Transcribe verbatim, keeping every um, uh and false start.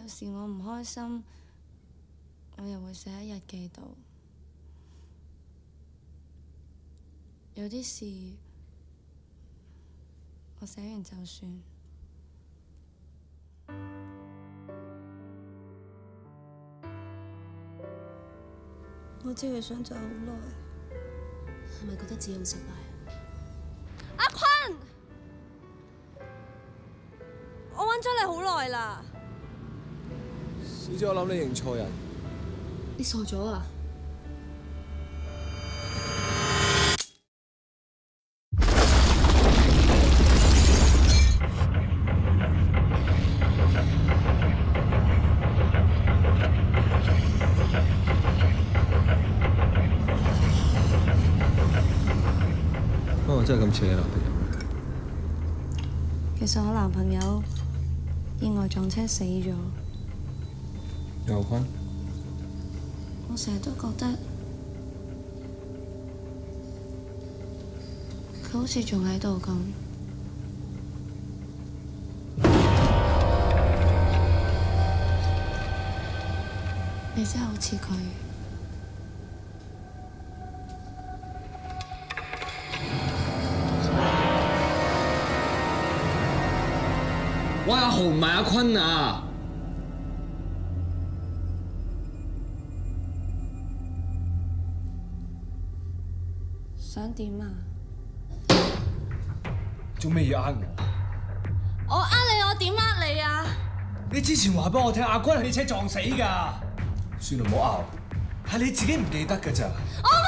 有時我唔開心，我又會寫喺日記度。有啲事我寫完就算。我知佢想走好耐， 係咪覺得自己好失敗啊？ 阿坤，我揾咗你好耐啦。 小姐，我諗你認錯人。 你傻咗啊？ 我真係咁似你男朋友。 其實我男朋友意外撞車死咗。 有坤， 我成日都覺得佢好似仲喺度咁。你真係好似佢。 我阿豪唔係阿坤啊！ 想點啊？ 做咩要呃我？ 我呃你，我點呃你啊？ 你之前話俾我聽，阿坤係你車撞死㗎。算啦，唔好拗，係你自己唔記得㗎咋。 我